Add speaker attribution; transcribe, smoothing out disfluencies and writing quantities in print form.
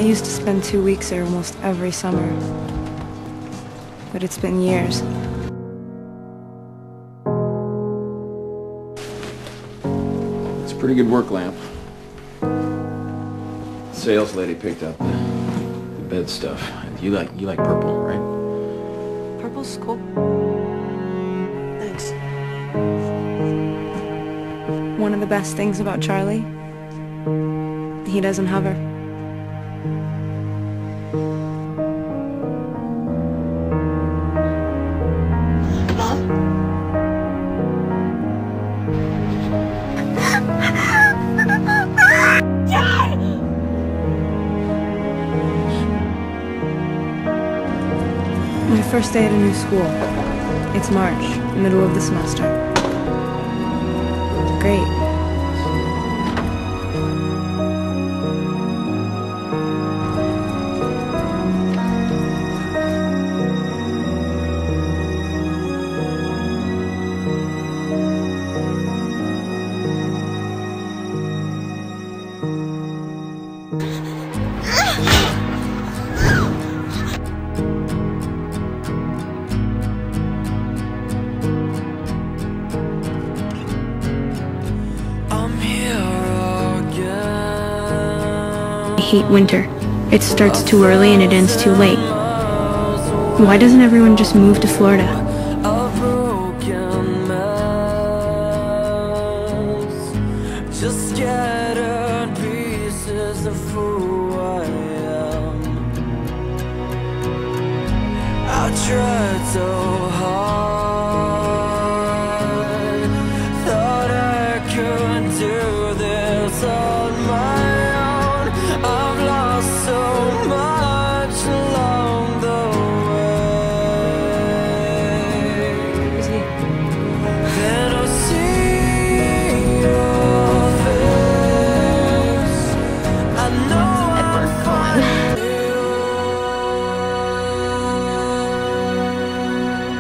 Speaker 1: used to spend 2 weeks there almost every summer, but it's been years.
Speaker 2: It's a pretty good work lamp. Sales lady picked up the bed stuff. You like purple, right?
Speaker 3: Purple's cool. Thanks.
Speaker 1: One of the best things about Charlie, he doesn't hover.
Speaker 3: Mom? Dad!
Speaker 1: My first day at a new school. It's March, middle of the semester. Great. I hate winter. It starts too early and it ends too late. Why doesn't everyone just move to Florida?
Speaker 4: Just scattered pieces of who I am. I tried to